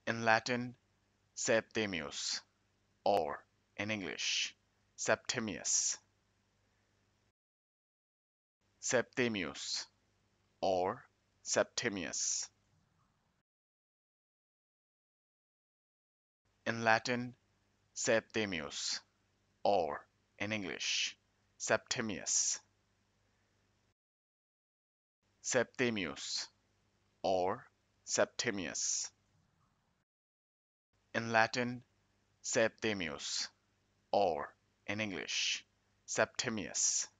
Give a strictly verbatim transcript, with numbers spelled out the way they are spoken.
In Latin, Septimius, or in English, Septimius. Septimius, or Septimius. In Latin, Septimius, or in English, Septimius. Septimius, or Septimius. In Latin, Septimius, or in English, Septimius.